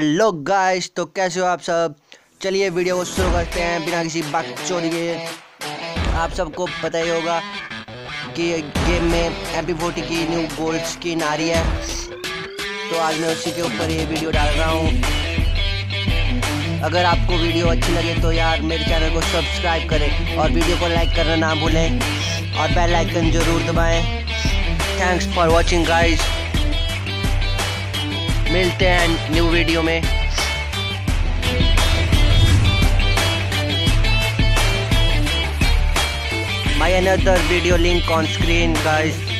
Hello guys, तो कैसे हो आप सब। चलिए वीडियो को शुरू करते हैं बिना किसी बकचोदी के। आप सबको पता ही होगा कि गेम में MP40 की न्यू गोल्ड स्किन आ रही है, तो आज मैं उसी के ऊपर ये वीडियो डाल रहा हूँ। अगर आपको वीडियो अच्छी लगे तो यार मेरे चैनल को सब्सक्राइब करें और वीडियो को लाइक करना ना भूलें और बेल आइकन जरूर दबाएं। थैंक्स फॉर वॉचिंग गाइस, मिलते हैं न्यू वीडियो में। My another video link on screen guys.